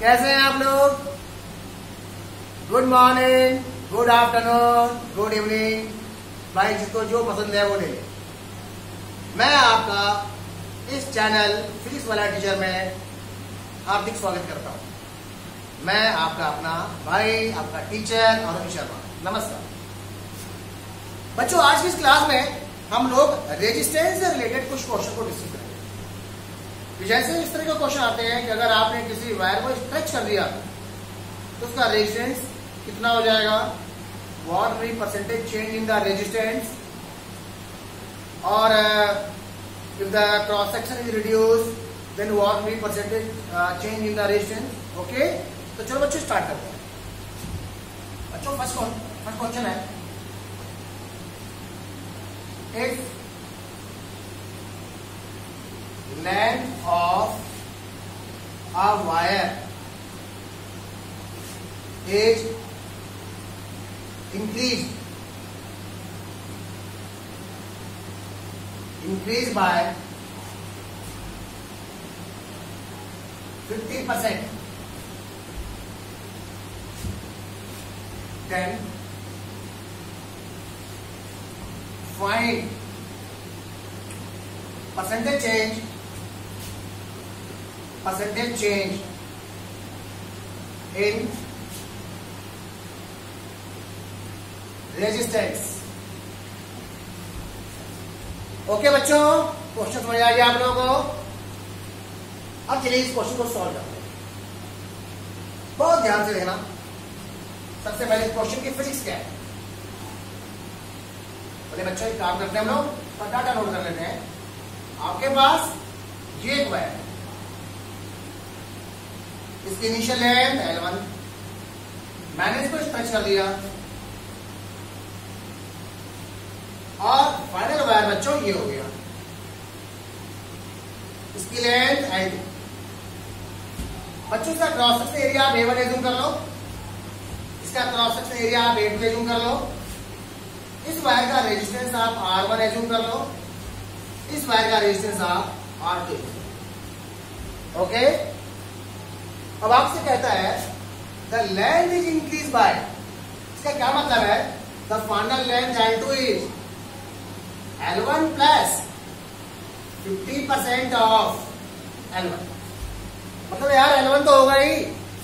कैसे हैं आप लोग? Good morning, good afternoon, good evening. भाई जिसको जो पसंद है वो ले ले। मैं आपका इस चैनल फिजिक्स वाला टीचर में हार्दिक स्वागत करता हूं। मैं आपका अपना भाई, आपका टीचर अरुण शर्मा। नमस्कार बच्चों, आज की इस क्लास में हम लोग रेजिस्टेंस से रिलेटेड कुछ क्वेश्चन को डिस्कस करेंगे। जैसे इस तरह के क्वेश्चन आते हैं कि अगर आपने किसी वायर को स्ट्रेच कर दिया तो उसका रेजिस्टेंस कितना हो जाएगा, what will be percentage change in the resistance, और if the cross section is reduced then what will be percentage change in the resistance. Okay, तो चलो बच्चों स्टार्ट करते हैं। बच्चों फर्स्ट क्वेश्चन है, if length of a wire is increased by 50%, then find percentage change in resistance. Okay बच्चों, question समझ आ गया आप लोगों को? अब चलिए इस क्वेश्चन को सॉल्व करते हैं। बहुत ध्यान से देखना। सबसे पहले क्वेश्चन की फिजिक्स क्या है? बोले बच्चों एक काम करते हैं, हम लोग डाटा नोट कर लेते हैं। आपके पास ये एक वायर है, इसकी इनिशियल लेंथ L1, मैंने इसको स्ट्रेच कर दिया और फाइनल वायर बच्चों ये हो गया, इसकी लेंथ L2। बच्चों इसका क्रॉस सेक्शन एरिया आप A1 एज्यूम कर लो, इसका क्रॉस सेक्शन एरिया आप A2 एज्यूम कर लो, इस वायर का रेजिस्टेंस आप R1 एज्यूम कर लो, इस वायर का रेजिस्टेंस आप R2। ओके, अब आपसे कहता है the length is increase by, इसका क्या मतलब है? The final length L2 is L1 plus 50% of L1। मतलब यार L1 तो होगा ही,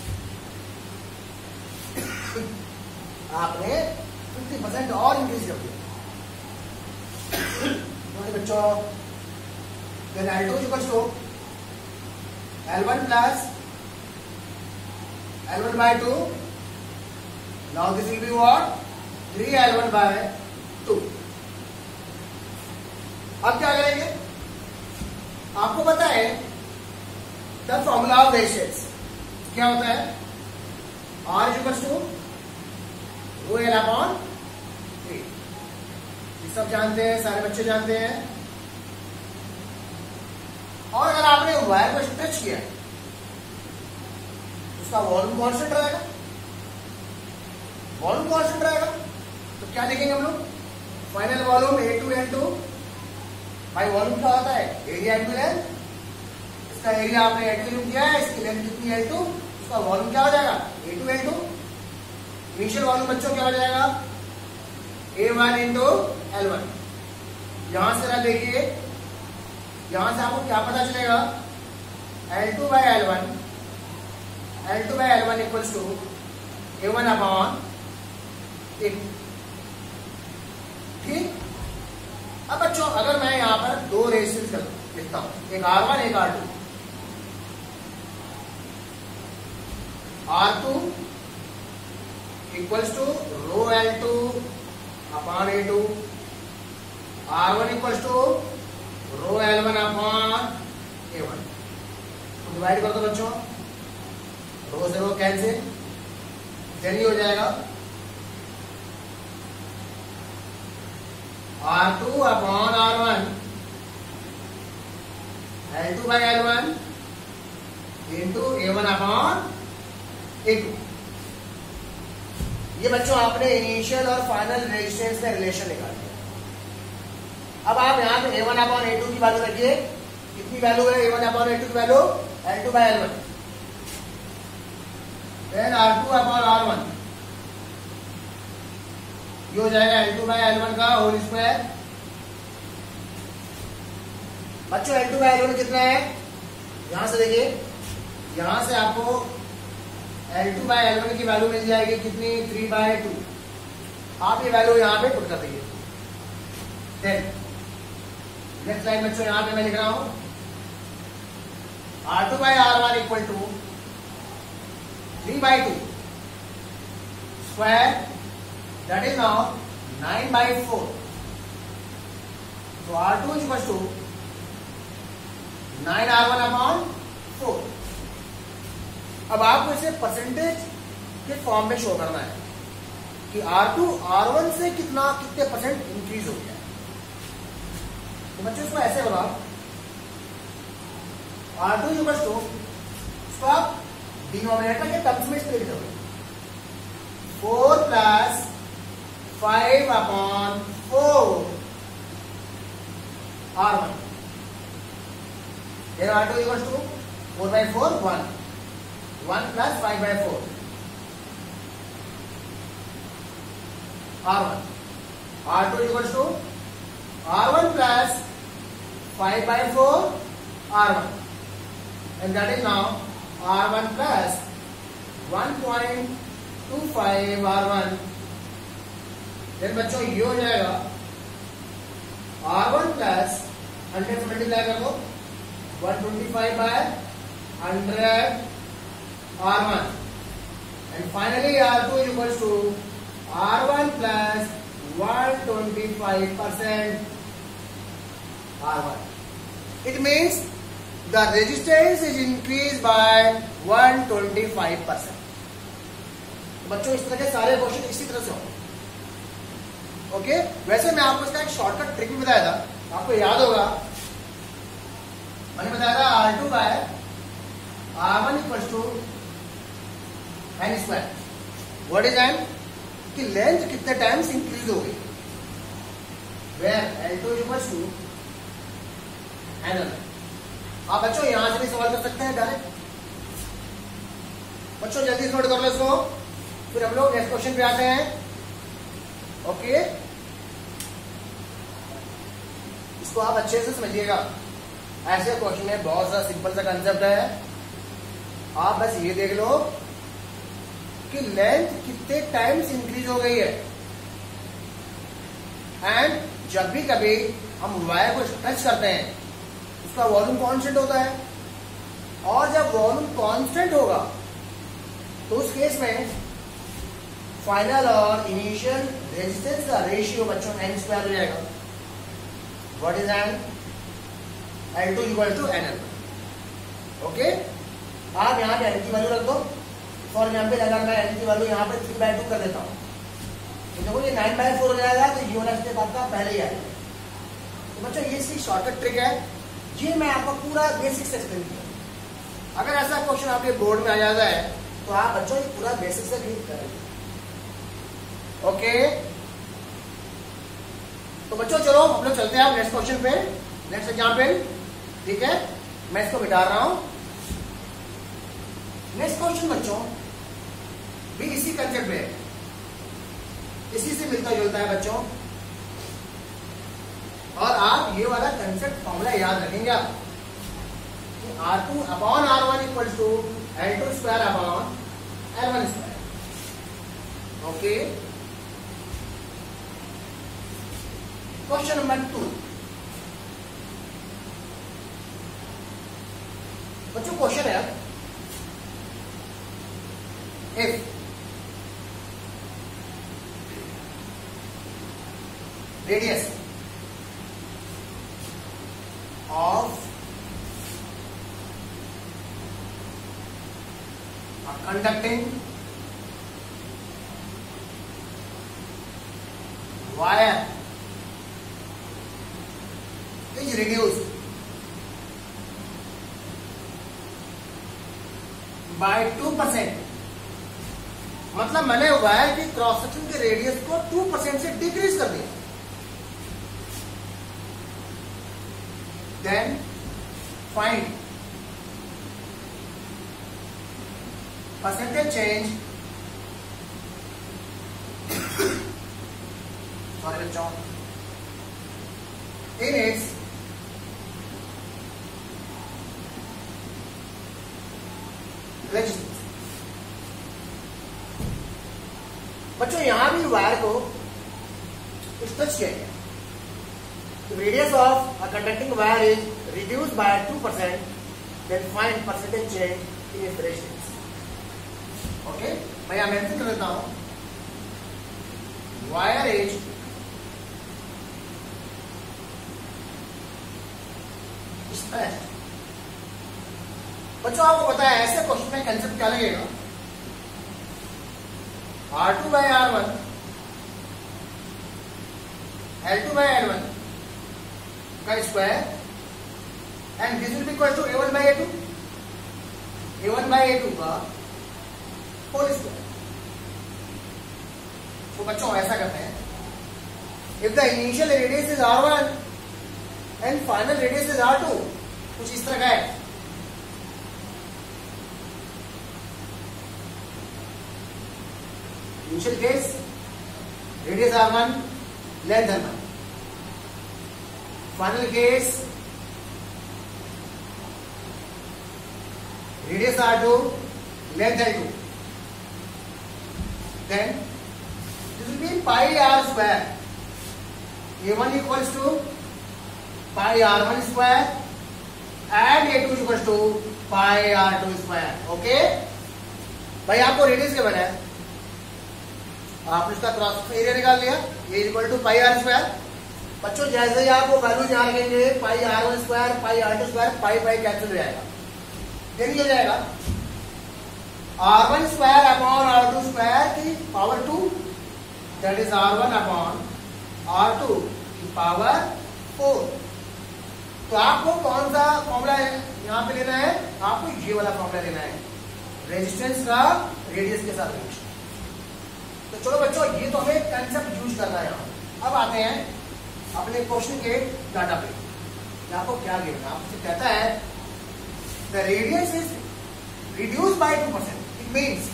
आपने 50% और इंक्रीज कर दिया। बच्चों then L2 is equals to L1 plus L1 by 2. Now this will be what? 3L1 by 2. अब क्या करेंगे? आपको पता है द फॉर्मूला ऑफ रेजिस्टेंस क्या होता है? R is equals to rho L upon 3। ये सब जानते हैं, सारे बच्चे जानते हैं। और अगर आपने वायर को स्ट्रेच किया उसका वॉल्यूम कांस्टेंट रहेगा, वॉल्यूम कांस्टेंट रहेगा, तो क्या देखेंगे हम लोग? फाइनल वॉल्यूम A2 L2 भाई, वॉल्यूम क्या होता है? Area into length. इसका एरिया आपने A2 यूज किया है, इसकी लेंथ कितनी L2, उसका वॉल्यूम क्या हो जाएगा? A2 L2। इनिशियल वॉल्यूम बच्चों क्या हो जाएगा? A1 into L1। यहां से ना देखिए, यहां से आपको क्या पता चलेगा? L2 by L1, L2 by L1 equals to A1 upon 1। ठीक। अब बच्चों अगर मैं यहां पर दो रेजिस्टेंस लिखता हूं, एक R1 एक R2, R2 equals to rho L2 upon A2, R1 equals to rho L1 upon A1। तो डिवाइड कर दो बच्चों, रो से रो कैंसिल, देन ये हो जाएगा R2 upon R1 L2 by L1 into A1 upon A2। ये बच्चों आपने इनिशियल और फाइनल रेजिस्टेंस में रिलेशन निकाल दिया। अब आप यहां पे A1 अपॉन A2 की वैल्यू रखिए, कितनी वैल्यू है A1 अपॉन A2 की value? L2 by L1। Then R2 upon R1 ये हो जाएगा L2 बाय L1 का होल स्क्वायर। बच्चों L2 बाय L1 कितना है, यहां से देखिए, यहां से आपको L2 बाय L1 की वैल्यू मिल जाएगी कितनी, 3/2। आप ये वैल्यू यहां पे पुट कर दीजिए। देन नेक्स्ट लाइन बच्चों यहां पे मैं लिख रहा हूं R2 by R1 equal to 3/2 square, that is now 9/4। तो R2 is equal to 9R1 upon 4। अब आपको इसे परसेंटेज के फॉर्म में शो करना है कि R2 R1 से कितने परसेंट इंक्रीज हो गया। तो बच्चों इसको ऐसे बनाओ, R2 इक्वल टू, इसको आप डिनोमिनेटर के टर्म्स में स्प्लिट करो, 4 plus 5 upon 4 R1। Then R2 equals to 4/4, 1 plus 5/4 R1। R2 equals to R1 plus 5/4 R1, and that is now R1 plus 1.25 R1। then बच्चों ये हो जाएगा R1 plus 100 से मल्टीप्लाई कर दो, 125/100 R1, and finally R2 is equals to R1 plus 125% R1. It means the resistance is increased by 125%. बच्चों इस तरह के सारे क्वेश्चन इसी तरह से होंगे। ओके, वैसे मैं आपको इसका एक शॉर्टकट ट्रिक भी बताया था, आपको याद होगा, मैंने बताया था R2 by R1 equals to n square. What is n? कि लेंथ कितने टाइम्स इंक्रीज हो गई, where L2 equals to n। आप बच्चों यहां से भी सवाल कर सकते हैं डायरेक्ट। बच्चों जल्दी से नोट कर लो इसको, फिर हम लोग नेक्स्ट क्वेश्चन पे आते हैं। ओके, इसको आप अच्छे से समझिएगा। ऐसे क्वेश्चन में बहुत सा सिंपल सा कंसेप्ट है, आप बस ये देख लो कि लेंथ कितने टाइम्स इंक्रीज हो गई है। एंड जब भी कभी हम वायर को टच करते हैं उसका वॉल्यूम कांस्टेंट होता है, और जब वॉल्यूम कांस्टेंट होगा तो उस केस में फाइनल और इनिशियल रेजिस्टेंस का रेशियो बच्चों n स्क्वायर हो जाएगा। What is n? L2 equal to NL। Okay, आप यहाँ पे n की वैल्यू रख दो। फॉर एग्जाम्पल अगर मैं n की वैल्यू यहाँ पे 3/2 कर देता हूँ तो देखो ये 9/4 हो जाएगा, तो ये वाला स्टेप आपका पहले ही आएगा। तो बच्चों ये इसकी शॉर्टकट ट्रिक है, ये मैं आपको पूरा बेसिक से एक्सप्लेन किया। अगर ऐसा क्वेश्चन आपके बोर्ड में आ जाता है तो आप बच्चों ये पूरा बेसिक से रीड करेंगे। ओके, तो बच्चों चलो हम लोग चलते हैं आप नेक्स्ट क्वेश्चन पे, नेक्स्ट एग्जाम्पल। ठीक है, मैं इसको मिटा रहा हूं। नेक्स्ट क्वेश्चन बच्चों भी इसी कंसेप्ट पे है, इसी से मिलता जुलता है बच्चों, और आप ये वाला कंसेप्ट फॉर्मूला याद रखेंगे आप, R2 upon R1 equal to L2 square upon L1 square. Okay, question number 2 बच्चों, क्वेश्चन है if radius of a conducting wire is reduced by 2%, मतलब मैंने वायर की क्रॉस सेक्शन के रेडियस को 2% से डिक्रीज कर दिया। Then find percentage change, sorry बच्चों, इन इट्स रेजिस्टेंस। बच्चों यहां भी वायर को कुछ टच किया गया। The radius of a conducting wire is reduced by 2%, then find percentage change in its resistance. Okay, मैं यहाँ मेंशन कर देता हूँ, wire is stretched। बच्चों आपको पता है ऐसे क्वेश्चन में कंसेप्ट क्या लगेगा, R2 by R1 L2 by L1 का square and this will be equal to A1 by A2, A1 by A2 का होल स्क्वायर। तो बच्चों ऐसा करते हैं, if the initial radius is R1 and final radius is R2, कुछ इस तरह का है। Initial case radius R1, length R1, final case radius R2, length L2, then this will be pi R square, A1 equals to pi R1 square and A2 equals to pi R2 square। Okay भाई, आपको radius क्या बना है, आपने इसका cross area निकाल लिया, A equal to pi R square. बच्चों जैसे ही आप वो वैल्यू यहाँ रखेंगे, pi R1 square, pi R2 square, pi pi cancel हो जाएगा, फिर क्या हो जाएगा, R1 square upon R2 square की power 2, that is R1 upon R2 की पावर 4। तो आपको कौन सा फॉर्मूला यहाँ पे लेना है, आपको ये वाला फॉर्मूला लेना है, रेजिस्टेंस का रेडियस के साथ रिलेशन। तो चलो बच्चों, ये तो हमें कंसेप्ट यूज करना है यहाँ। अब आते हैं अपने क्वेश्चन के डाटा पे, आपको क्या गिवन है, आपसे कहता है the radius is reduce by 2%, it means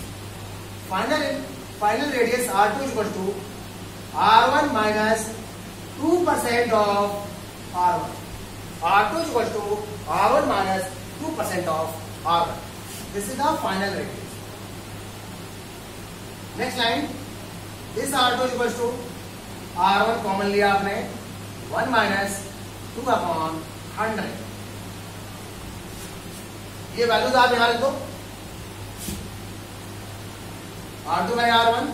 final radius R2 is equal to R1 minus 2% of R1, R2 is equal to R1 minus 2% of R1, this is the final radius. Next line, this R2 is equal to R1 common लिया आपने, 1 minus 2 upon 100, ये values आप यहां लिख दो, R2 by R1,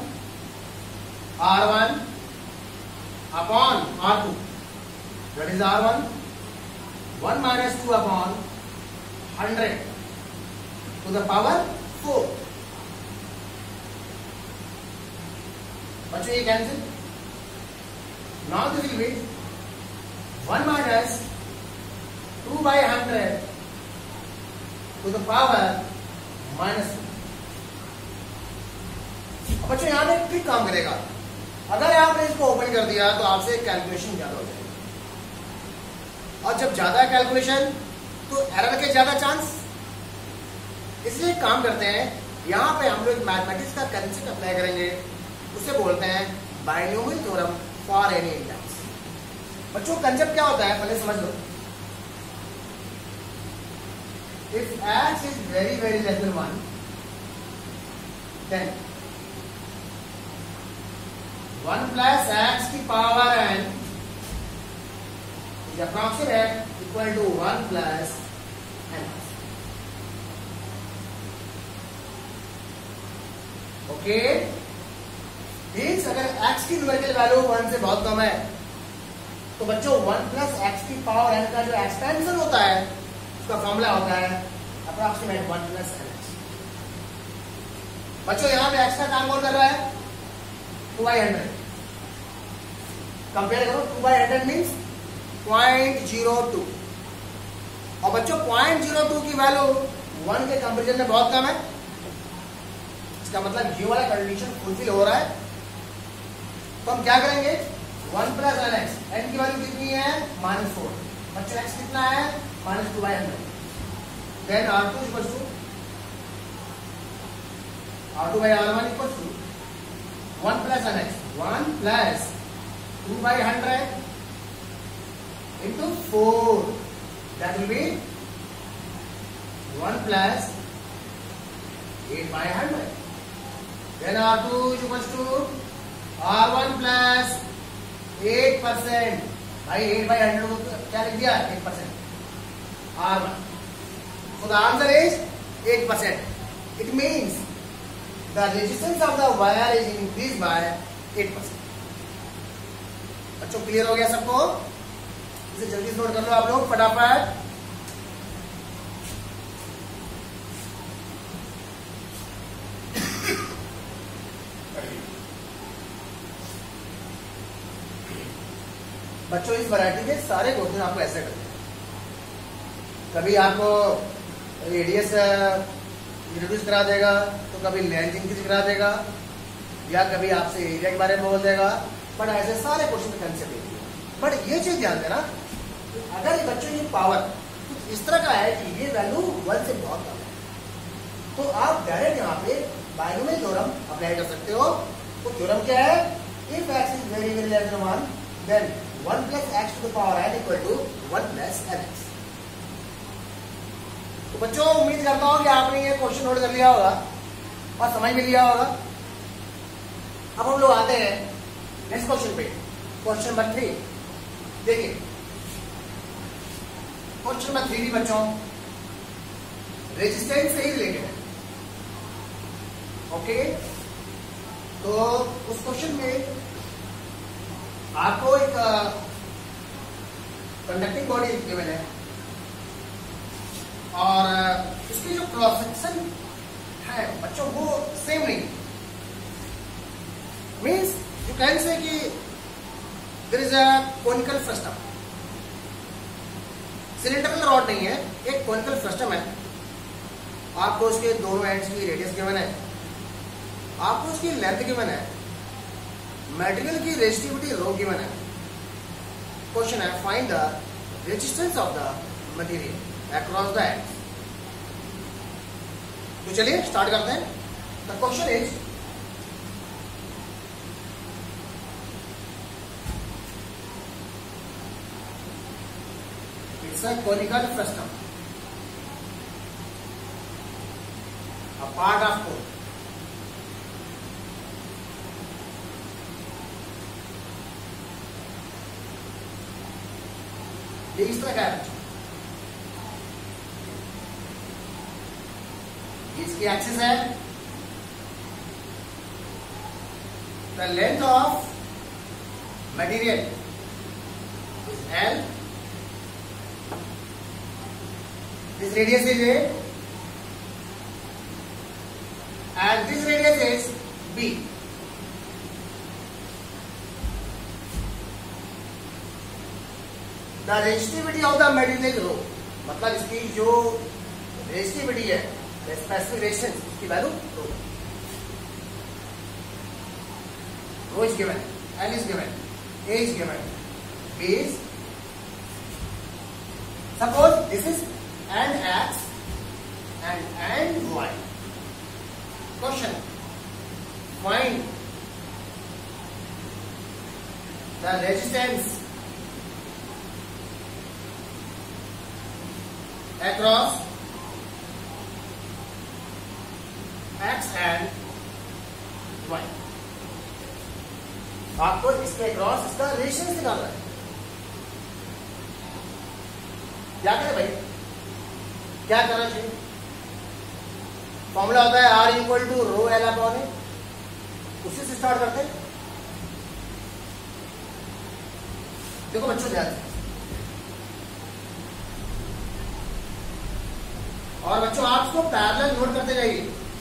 R1 upon R2, that is R1, 1 minus 2 upon 100 to the power 4। बच्चों ये cancel, now this will be 1 minus 2 by 100 to the power minus 2। बच्चों यहाँ पे ट्रिक काम करेगा, अगर आपने इसको ओपन कर दिया तो आपसे कैलकुलेशन ज्यादा हो जाएगी, और जब ज्यादा कैलकुलेशन तो एरर के ज्यादा चांस। इसलिए काम करते हैं, यहाँ पे हम लोग मैथमेटिक्स का कंसेप्ट अप्लाई करेंगे, उसे बोलते हैं binomial theorem for any index. बच्चों कंसेप्ट क्या होता है पहले समझ लो, if x is very very less then 1, then 1 plus x की power n is approximate equal to 1 plus n। Okay, means अगर x की न्यूमेरिकल वैल्यू 1 से बहुत कम है तो बच्चों 1 प्लस x की पावर n का जो एक्सपेंशन होता है उसका फॉर्मूला होता है अप्रॉक्सीमेट 1 प्लस nx। बच्चों यहां पे x का काम कौन कर रहा है, 2/100, कंपेयर करो 2/100 मीन्स 0.02, और बच्चों 0.02 की वैल्यू 1 के कंपेरिजन में बहुत कम है, इसका मतलब ये वाला कंडीशन फुलफिल हो रहा है। तो हम क्या करेंगे, 1 प्लस nx, n की वैल्यू कितनी है, -4, बच्चों x कितना है, -2/100, then R2 equals to R2 by R1 equals to 1 plus NX. 1 plus 2 by 100 into 4. That will be 1 plus 8 by 100. Then R2 is equals to R1 plus 8%. भाई 8 by 100 को क्या लिख दिया? 8%. R1. So the answer is 8%. It means the resistance of the wire is increased by 8%. बच्चों clear हो गया सबको? इसे जल्दी से नोट कर लो आप लोग फटाफट. बच्चों इस वैरायटी के सारे क्वेश्चन आपको ऐसे करते हैं. कभी आपको रेडियस इंट्रोड्यूस करा देगा, तो कभी लेंथ इंक्रीज करा देगा, या कभी आपसे एरिया के बारे में बोल देगा. बट ऐसे सारे क्वेश्चन का कंसेप्ट है. बट ये चीज ध्यान देना, अगर बच्चों ये पावर कुछ इस तरह का है कि ये वैल्यू 1 से बहुत कम है, तो आप डायरेक्ट यहाँ पे बायनोमियल थ्योरम अप्लाई कर सकते हो. तो थ्योरम क्या है? If x is very very less then 1, then 1 plus x to the power n equal to 1 plus nx. तो बच्चों उम्मीद करता हूं कि आपने ये क्वेश्चन नोट कर लिया होगा और समझ में लिया होगा. अब हम लोग आते हैं नेक्स्ट क्वेश्चन पे. क्वेश्चन नंबर 3 देखिए. क्वेश्चन नंबर 3 भी बच्चों रेजिस्टेंस से ही रिलेटेड है. ओके, तो उस क्वेश्चन में आपको एक कंडक्टिंग बॉडी गिवन है और इसकी जो क्रॉस सेक्शन है बच्चों वो सेम नहीं. मीन्स यू कैन से कि there is a conical frustum. Cylindrical rod नहीं है, एक कोनिकल फ्रस्टम है. आपको उसके दोनों एंड्स की रेडियस गिवन है, आपको उसकी लेंथ गिवन है, मटेरियल की रेजिस्टिविटी रो गिवन है. क्वेश्चन है find the resistance of the material across the ends. तो चलिए स्टार्ट करते हैं. The question is it's a conical frustum, a part of cone. ये इस तरह का है. इसकी एक्सिस है. The length of material is L. This radius is A and this radius is B. The resistivity of the material is रो. मतलब इसकी जो रेजिस्टिविटी है, स्पेसिफिक रेजिस्टेंस, इसकी value rho. Rho is given, L is given, A is given, B is. Suppose this is end X and Y. Question find the resistance across X and Y. आपको इसके across इसका resistance निकालना है. क्या करें भाई, क्या करना चाहिए? फॉर्मूला होता है R equal to rho L upon A. उसी से स्टार्ट करते हैं. देखो बच्चों ध्यान से, और बच्चों आप इसको पैरेलल नोट करते जाइए.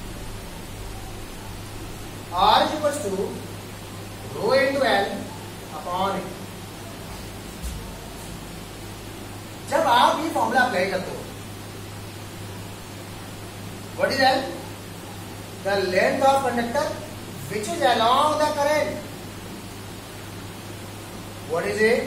R is equal to rho into L upon A. जब आप ये फॉर्मूला अप्लाई करते हो, what is L? The length of conductor which is along the current. What is A?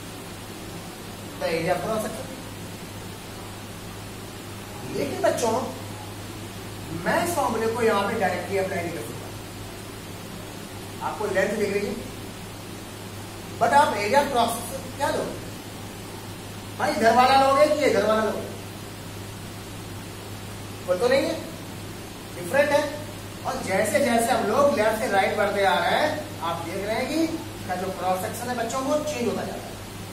The area cross section. लेकिन बच्चों मैं इस फॉर्मूले को यहां पे डायरेक्टली अप्लाई नहीं कर सकता। आपको लेंथ दिख रही है, बट आप एरिया क्रॉस क्या लो भाई, इधर वाला लोगे कि इधर वाला लोगे, बोल तो नहीं है, डिफरेंट है। और जैसे जैसे हम लोग लेफ्ट से राइट बढ़ते आ रहे हैं, आप देख रहे हैं कि इसका जो क्रॉस सेक्शन है बच्चों वो चेंज होता जाता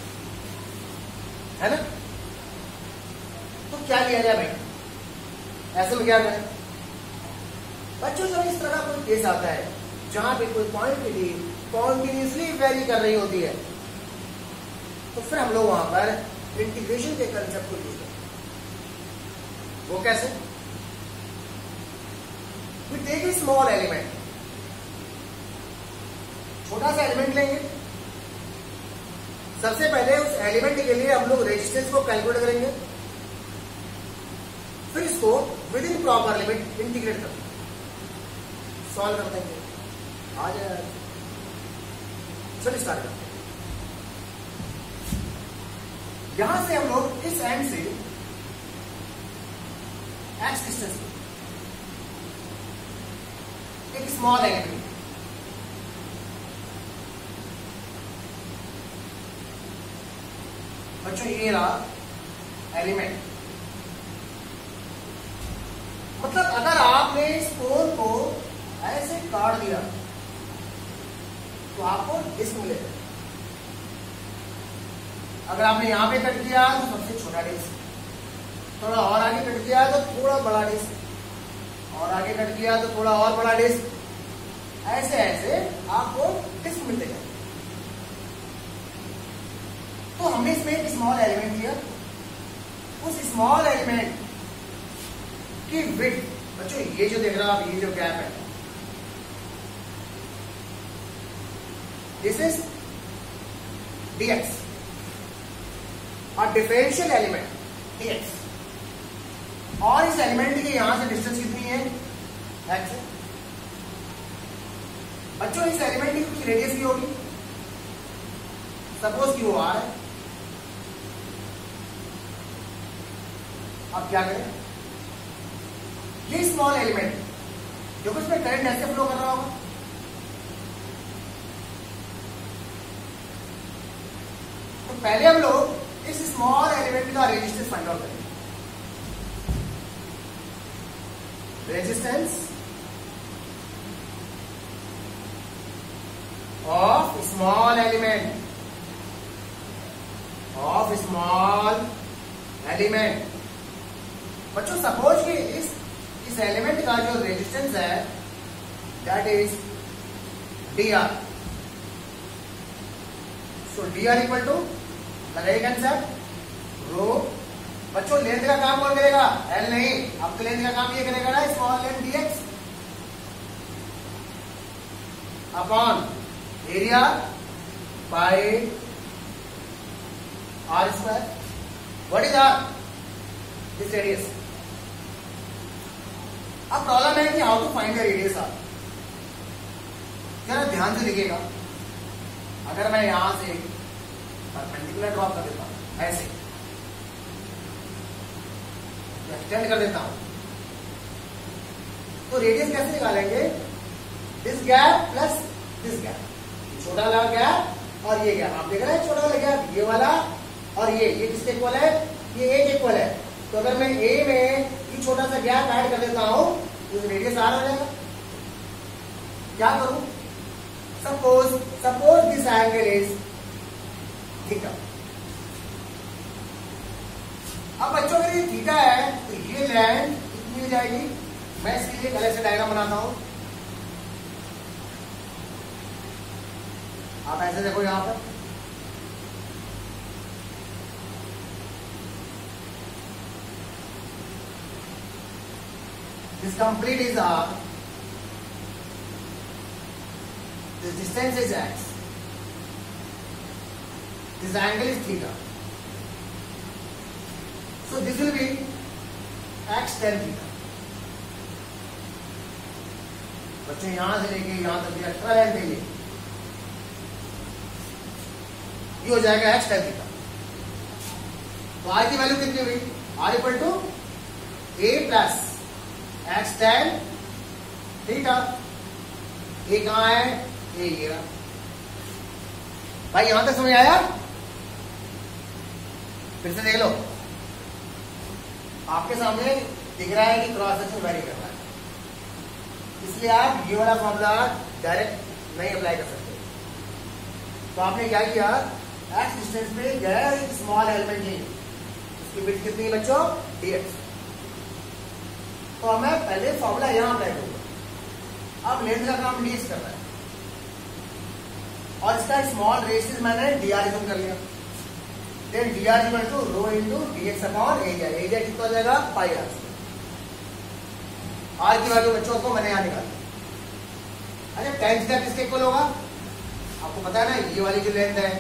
है ना। तो क्या किया जाए भाई, ऐसे में क्या करें बच्चों, जब इस तरह का कोई केस आता है जहां पे कोई क्वांटिटी कॉन्टिन्यूसली वेरी कर रही होती है, तो फिर हम लोग वहां पर इंटीग्रेशन के कंसेप्ट को यूज करते हैं। वो कैसे? We take a small element, छोटा सा एलिमेंट लेंगे। सबसे पहले उस एलिमेंट के लिए हम लोग रेजिस्टेंस को कैलकुलेट करेंगे, फिर इसको within proper limit integrate करते हैं, सॉल्व कर देंगे। आ जाए, चलिए स्टार्ट करते हैं। यहां से हम लोग इस एंड से एक्स डिस्टेंस एक स्मॉल एलिमेंट, बच्चों ये रहा एलिमेंट। मतलब अगर आपने इस कोन को ऐसे काट दिया तो आपको डिस्क मिलेगा। अगर आपने यहां पे कट किया तो सबसे छोटा डिस्क, थोड़ा और आगे कट किया तो थोड़ा बड़ा डिस्क, और आगे कट किया तो थोड़ा और बड़ा डिस्क, ऐसे ऐसे आपको डिस्क मिलते जाए। तो हमने इसमें एक स्मॉल एलिमेंट लिया, उस स्मॉल एलिमेंट की विड्थ, बच्चों ये जो देख रहा आप, ये जो गैप है, दिस इज dx, और डिफरेंशियल एलिमेंट dx, और इस एलिमेंट की यहां से डिस्टेंस कितनी है, x। बच्चों इस एलिमेंट की कुछ रेडियस भी होगी, सपोज कि वो r है। अब क्या करें, ये स्मॉल एलिमेंट जो कुछ में करंट ऐसे फ्लो कर रहा होगा, तो पहले हम लोग इस स्मॉल एलिमेंट का रेजिस्टेंस फाइंड आउट करेंगे। रेजिस्टेंस ऑफ स्मॉल एलिमेंट, बच्चों सपोज कि इस एलिमेंट का जो रेजिस्टेंस है that is dr। So dr equal to लगाइए कंसेप्ट रो। बच्चों लेंथ का काम कौन करेगा, एल नहीं, अब तो लेंथ का काम ये करेगा ना small length dx upon area by r square. What is r? This radius. अब प्रॉब्लम है कि how to find the radius R. जरा ध्यान से देखिएगा, अगर मैं यहां से परपेंडिकुलर ड्रॉप कर देता हूं, ऐसे एक्सटेंड कर देता हूं, तो रेडियस कैसे निकालेंगे, this gap plus this gap, छोटा वाला गैप और ये गैप। आप देख रहे हैं छोटा वाला गैप, ये वाला और ये किसके इक्वल है, ये ए के इक्वल है। तो अगर मैं ए में ये छोटा सा गैप ऐड कर देता हूं तो रेडियस आर हो जाएगा। क्या करूं, suppose this angle is theta. अब बच्चों अगर ये थीटा है तो ये लेंथ कितनी हो जाएगी, मैं इसके लिए अलग से डायग्राम बनाता हूं। आप ऐसे देखो यहां पर, this complete is r, this distance is x, this angle is theta, so this will be x tan theta। बच्चों यहां से लेके यहां तक एक्स्ट्रा लाइन पे ये हो जाएगा x tan theta। तो r की वैल्यू कितनी हुई, r equal to a plus x tan theta. ये कहाँ है? ये रहा भाई। यहां तक समझ आया? फिर से देख लो, आपके सामने दिख रहा है कि क्रॉस सेक्शन वेरी कर रहा है, इसलिए आप ये वाला फॉर्मूला डायरेक्ट नहीं अप्लाई कर सकते। तो आपने क्या किया, एक्स डिस्टेंस पे गया, एक स्मॉल एलिमेंट ली, उसकी विड्थ कितनी है बच्चों? dx। तो मैं पहले फॉर्मूला यहां अप्लाई करूंगा। अब लेंथ का काम dx कर रहा है और इसका स्मॉल रेशियो मैंने dr कर लिया। Then dr equal to rho into dx upon area. Area कितना हो जाएगा? Pi r. आर की वैल्यू बच्चों को मैंने यहां निकाली। अच्छा, tan थीटा किसके इक्वल होगा? आपको पता है ना, ये वाली जो लेंथ है,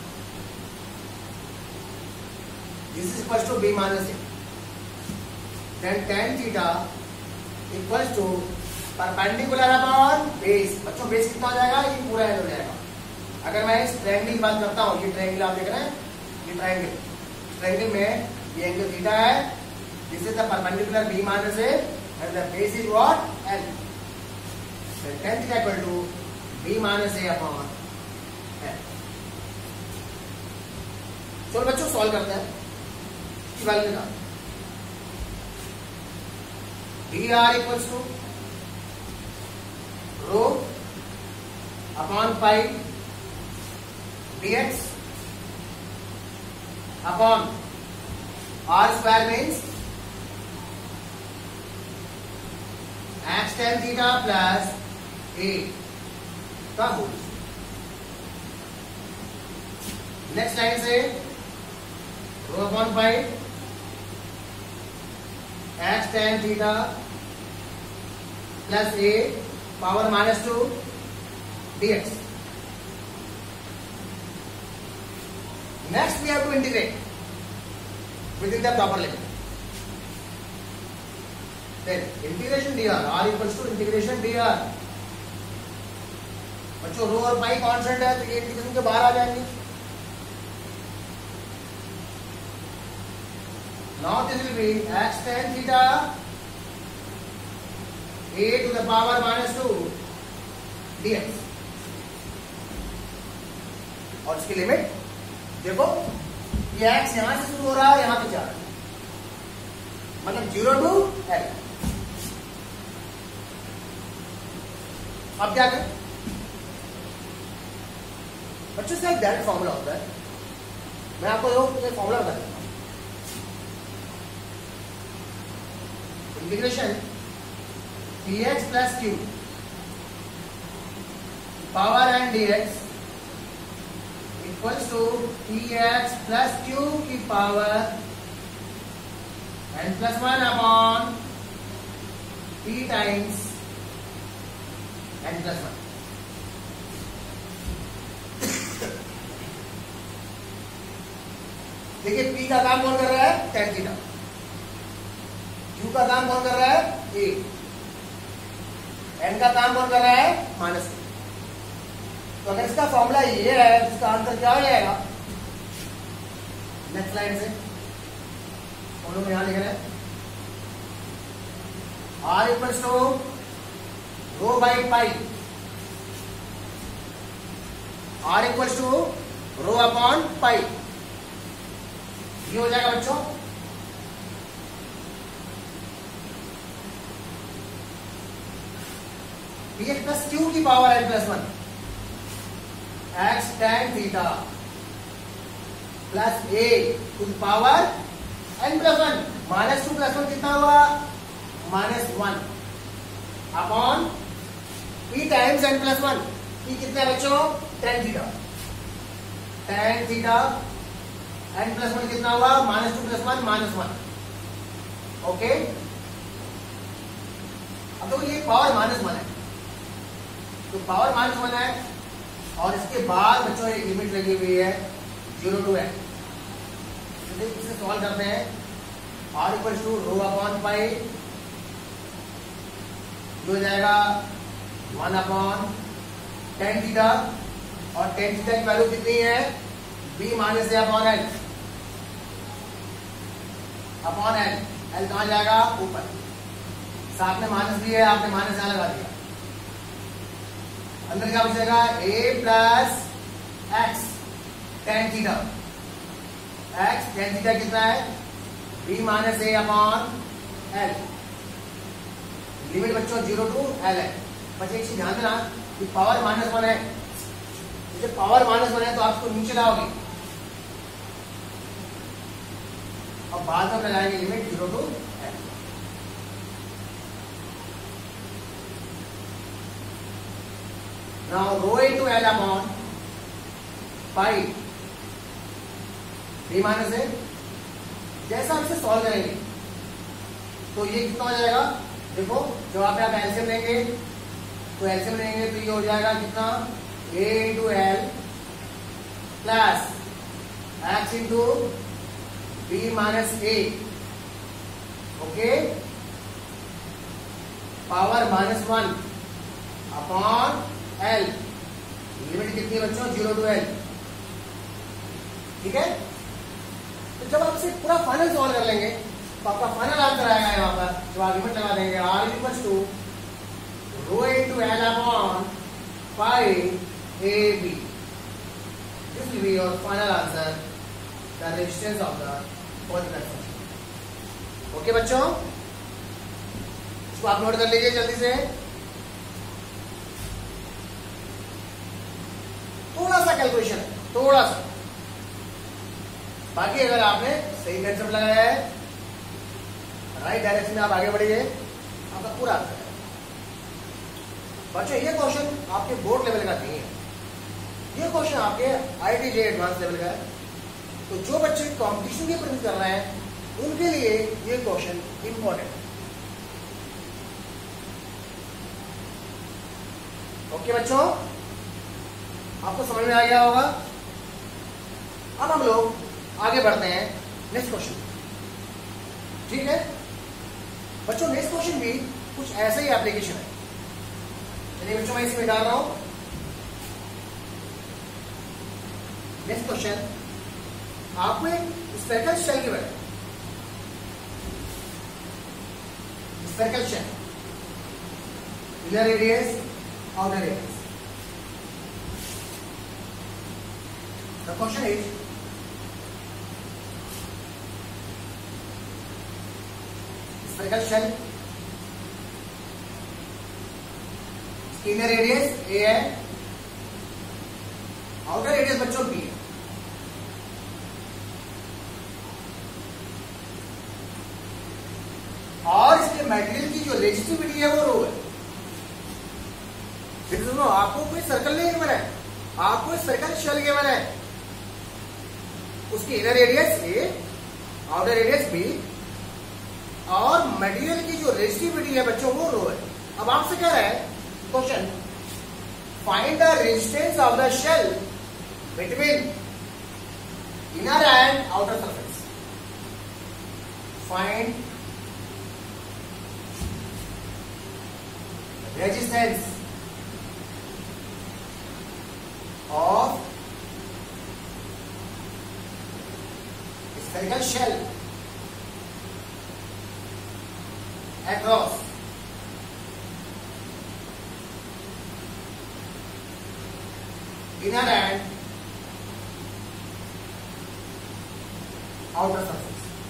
this is equal to b minus a। Then tan theta equal to perpendicular upon base. बच्चों बेस कितना हो जाएगा? ये पूरा एल हो जाएगा। अगर मैं इस ट्रायंगल की बात करता हूं, ये ट्रायंगल आप देख रहे हैं, ये ट्रायंगल में ये एंगल थीटा है, this is the perpendicular b minus a and the base is what? L. So tan theta equal to b minus a upon L. चलो बच्चों सॉल्व करते हैं। इसकी वैल्यू निकाल। dr equals to rho upon pi dx upon r square means x tan theta plus a का whole. Next line से rho upon pi x tan theta plus a power -2 dx। Next we have to integrate within the proper limit. Then integration dr, r equals to integration dr। बच्चों रो और पाई constant है, तो ये integration के बाहर आ जाएंगे। Now this will be x tan theta a to the power -2 dx। और इसकी लिमिट देखो, ये x यहां से शुरू हो रहा है, यहां पे जा रहा है, मतलब 0 टू l। अब क्या करें बच्चों? से एक डायरेक्ट फॉर्मूला होता है, मैं आपको एक फॉर्मूला बता देता हूं। Integration px plus q power n dx equals to px plus q की power n plus 1 upon p times n plus 1। देखिए p का काम कौन कर रहा है? tan theta. q का काम कौन कर रहा है? a। n का काम कौन कर रहा है? -2। तो अगर इसका फॉर्मूला ये है, इसका आंसर क्या हो जाएगा? नेक्स्ट लाइन से हम लोग यहां लिख रहे हैं r equals to rho by pi, r equals to rho upon pi. ये हो जाएगा बच्चों px प्लस q की power n plus 1 x tan theta plus a to the power n plus 1। -2 plus 1 कितना हुआ? -1 upon p times n plus 1। p कितना है बच्चों? tan theta. tan theta n plus 1 कितना हुआ? -2 प्लस 1 -1। ओके, अब तो ये पावर -1 है, तो पावर -1 है और इसके बाद बच्चों एक लिमिट लगी हुई है 0 टू n। इसे सॉल्व करते हैं। r equal to rho upon pi हो जाएगा 1 अपॉन tan थीटा, और tan थीटा की वैल्यू कितनी है? b minus a upon l। Upon l, l कहां जाएगा? ऊपर। साथ में माइनस भी है, आपने माइनस यहां लगा दिया। अंदर क्या बचेगा, a plus x tan theta. X tan theta कितना है, b minus a upon l. Limit बच्चों 0 टू एल है। बस एक चीज ध्यान देना कि पावर -1 है, जब पावर -1 है तो आपको नीचे लाओगे और बाद में लगाएंगे limit 0 to l. Now rho into l upon pi b minus a. जैसा आप इसे सॉल्व करेंगे तो ये कितना हो जाएगा, देखो जब आप यहाँ एलसीएम लेंगे तो एलसीएम लेंगे तो ये हो जाएगा कितना, a into l plus x into b minus a, okay, power -1 upon l. Limit कितनी है बच्चों, 0 टू एल। ठीक है, तो जब आप इसे पूरा फाइनल सॉल्व कर लेंगे तो आपका फाइनल आंसर आएगा यहाँ पर, जब आप लिमिट लगा देंगे r equals to rho into l upon pi a b. This will be your final answer, the resistance of the positive function. Okay बच्चों, इसको आप नोट कर लीजिए जल्दी से। थोड़ा सा कैलकुलेशन है, थोड़ा सा, बाकी अगर आपने सही कंसेप्ट लगाया है, राइट डायरेक्शन में आप आगे बढ़िए, आपका पूरा आंसर है। बच्चों ये क्वेश्चन आपके बोर्ड लेवल का नहीं है, ये क्वेश्चन आपके IIT JEE एडवांस लेवल का है। तो जो बच्चे कंपटीशन की प्रिपरेशन कर रहे हैं उनके लिए ये क्वेश्चन इंपॉर्टेंट है। ओके बच्चों, आपको समझ में आ गया होगा। अब हम लोग आगे बढ़ते हैं नेक्स्ट क्वेश्चन। ठीक है बच्चों, नेक्स्ट क्वेश्चन भी कुछ ऐसा ही एप्लीकेशन है। चलिए बच्चों, मैं इसमें डाल रहा हूं नेक्स्ट क्वेश्चन। आपको एक स्पेरिकल शेल की बात, spherical shell, inner radius, outer radius. The question is spherical shell, inner radius a है, आउटर रेडियस बच्चों बी है। और इसके मटेरियल की जो रेजिस्टिविटी है वो रो है। फिर सुनो, आपको कोई सर्कल नहीं गिवन है, आपको सर्कल शेल गिवन है, उसकी inner radius a, outer radius b, और मटेरियल की जो रेजिस्टिविटी है बच्चों वो रो है। अब आपसे कह रहा है question, find the resistance of the shell between inner and outer surface. Find resistance of spherical shell across inner and outer surface।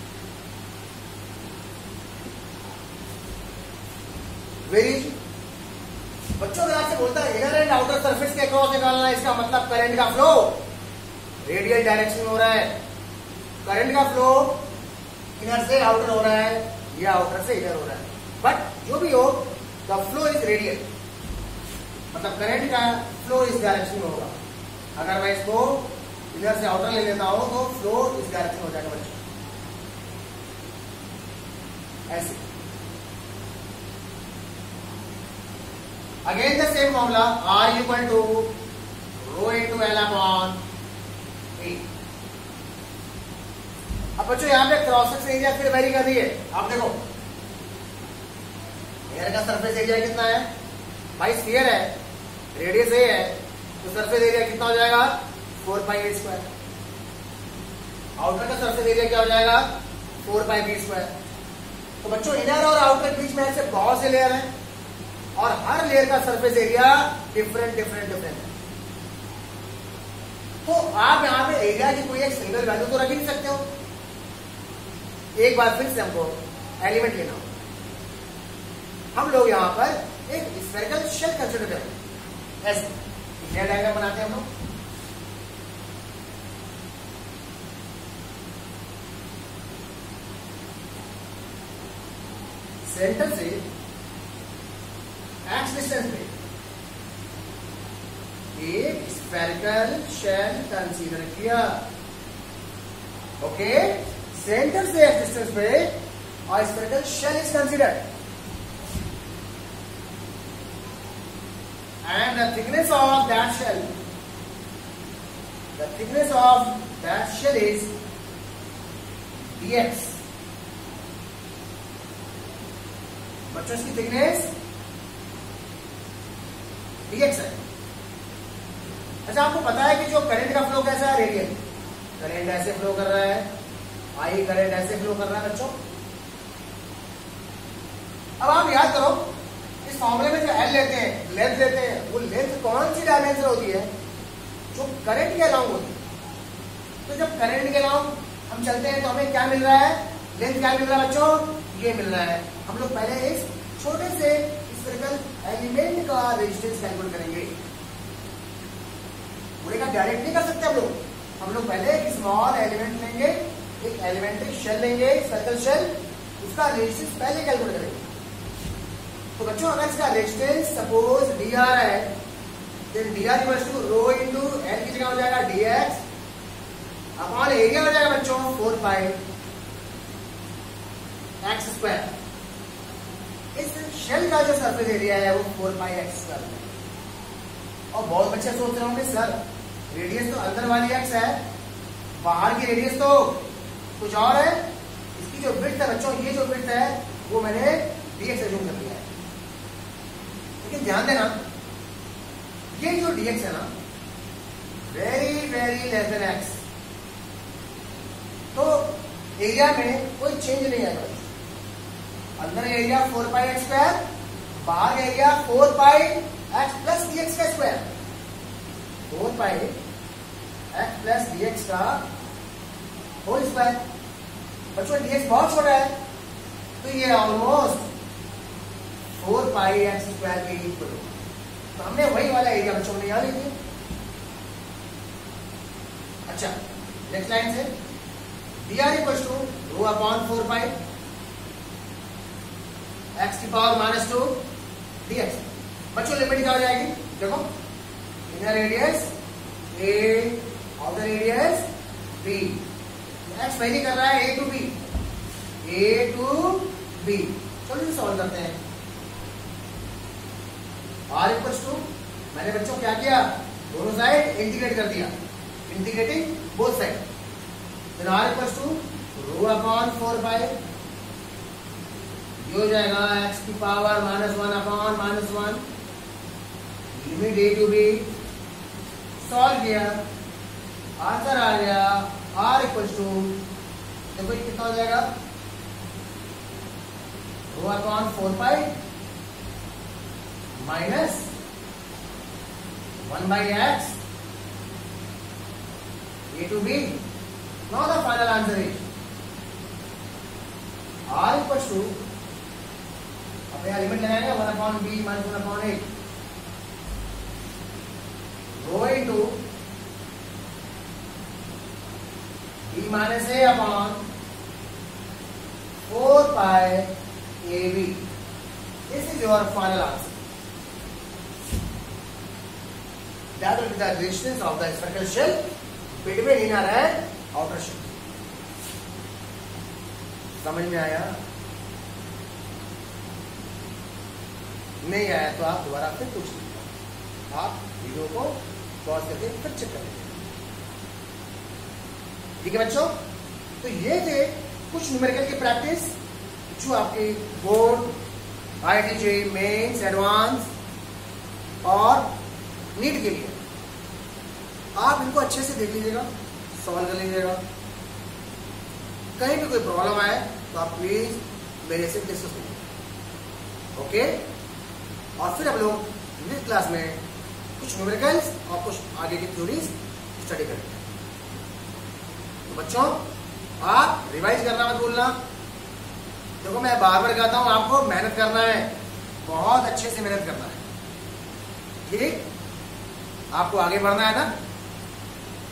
Very बच्चों अगर आपसे बोलता है इनर एंड आउटर सरफेस के अक्रॉस निकालना है, इसका मतलब करंट का फ्लो रेडियल डायरेक्शन में हो रहा है। करंट का फ्लो इनर से आउटर हो रहा है या आउटर से इनर हो रहा है, बट जो भी हो द फ्लो इज रेडियल, मतलब करंट का फ्लो इस डायरेक्शन में होगा। अगर मैं इसको इनर से आउटर ले लेता हूं तो फ्लो इस डायरेक्शन हो जाएगा बच्चों, ऐसे। Again the same formula, R equal to rho into L upon A। अब बच्चों यहाँ पे क्रॉस सेक्शन एरिया फिर वेरी कर रही है। आप देखो एयर का सरफेस एरिया कितना है भाई, स्फीयर है, रेडियस ए है, तो सरफेस एरिया कितना हो जाएगा 4 पाई a स्क्वायर। आउटर का सरफेस एरिया क्या हो जाएगा 4 पाई b स्क्वायर। तो बच्चों इनर और आउटर के बीच में ऐसे बहुत से लेयर हैं और हर लेयर का सरफेस एरिया डिफरेंट है। तो आप यहां पे एरिया की कोई एक सिंगल वैल्यू तो रख ही नहीं सकते हो। एक बार फिर से हमको एलिमेंट लेना हो, हम लोग यहां पर एक स्फेरिकल शेल कंसिडर करेंगे। ऐसे नया डायग्राम बनाते हैं हम लोग। सेंटर से एक्स डिस्टेंस पे एक स्फेरिकल शेल कंसीडर किया। ओके, सेंटर से एक्स डिस्टेंस पे और spherical shell is considered and the thickness of that shell is dx। बच्चों इसकी थिकनेस dx है। अच्छा, आपको पता है कि जो करंट का फ्लो कैसा है, रेडियल करंट ऐसे फ्लो कर रहा है, आई करंट ऐसे फ्लो कर रहा है बच्चों। अब आप याद करो, इस फॉर्मूले में जो एल लेते हैं, लेंथ लेते हैं, वो लेंथ कौन सी डायमेंशन होती है, जो करंट के अलाउंग होती है। तो जब करंट के अलाउंग हम चलते हैं तो हमें क्या मिल रहा है, लेंथ क्या मिल रहा है बच्चों, ये मिल रहा है। हम लोग पहले इस छोटे से स्फेरिकल एलिमेंट का रेजिस्टेंस कैलकुलेट करेंगे। पूरे का डायरेक्ट नहीं कर सकते हम लोग पहले एक स्मॉल एलिमेंट लेंगे, एक एलिमेंट्री शेल लेंगे, सर्कल शेल, उसका रेजिस्टेंस पहले कैलकुलेट करेंगे। तो बच्चों अगर इसका रेजिस्टेंस सपोज dr है, then dr equals to rho into l की जगह हो जाएगा dx अपॉन एरिया हो जाएगा बच्चों 4 पाई x स्क्वायर। इस शेल का जो सरफेस एरिया है वो 4 पाई x स्क्वायर है। और बहुत बच्चे सोच रहे होंगे सर रेडियस तो अंदर वाली x है, बाहर की रेडियस तो कुछ और है। इसकी जो विड्थ है बच्चों, ये जो विड्थ है वो मैंने dx एज्यूम कर लिया है। लेकिन ध्यान देना, ये जो dx है ना, वेरी लेस देन x, तो एरिया में कोई चेंज नहीं आएगा। अंदर एरिया 4 पाई एक्स स्क्वायर, बाहर area 4 pi x plus dx का square, 4 pi x plus dx का होल स्क्वायर। बच्चों dx बहुत छोटा है, तो ये ऑलमोस्ट 4 पाई एक्स स्क्वायर के इक्वल होगा। तो हमने वही वाला एरिया बच्चों ने यहाँ लिख दिया। अच्छा, नेक्स्ट लाइन से dr equal to rho upon 4 pi x की पावर -2 dx। बच्चों लिमिट क्या हो जाएगी, देखो inner radius a, outer radius b, x पहले कर रहा है a टू b। चलो सॉल्व करते हैं। r इक्वल्स टू, मैंने बच्चों क्या किया, दोनों साइड इंटीग्रेट कर दिया, integrating both side. Then r equals to rho upon 4 pi, ये हो जाएगा x की power -1 upon -1, limit a to b। Solve किया, आंसर आ गया r इक्वल्स टू, देखो ये कितना हो जाएगा, rho upon 4 pi minus 1 by x a to b। Now the final answer is r equals to, अब यहाँ लिमिट लगाएंगे 1 upon b minus 1 upon a, rho into b minus a upon 4 pi ab। This is your final answer. That will be the resistance of the spherical shell between inner and outer shell। समझ में आया? नहीं आया तो आप दोबारा फिर पूछ लीजिए, आप वीडियो को पॉज करके फिर चेक कर लीजिए। ठीक है बच्चों, तो ये थे कुछ न्यूमेरिकल की प्रैक्टिस जो आपके बोर्ड, IIT मेंस, एडवांस और नीट के लिए। आप इनको अच्छे से देख लीजिएगा, सॉल्व कर लीजिएगा। कहीं भी कोई प्रॉब्लम आए तो आप प्लीज मेरे से डिस्कस करिए। ओके, और फिर हम लोग नेक्स्ट क्लास में कुछ न्यूमेरिकल्स और कुछ आगे की थ्योरीज स्टडी करेंगे। तो बच्चों, आप रिवाइज करना मत भूलना। देखो मैं बार बार कहता हूं, आपको मेहनत करना है, बहुत अच्छे से मेहनत करना है। ठीक, आपको आगे बढ़ना है ना,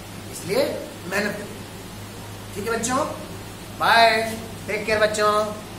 इसलिए मेहनत करिए। ठीक है बच्चों, बाय, टेक केयर बच्चों।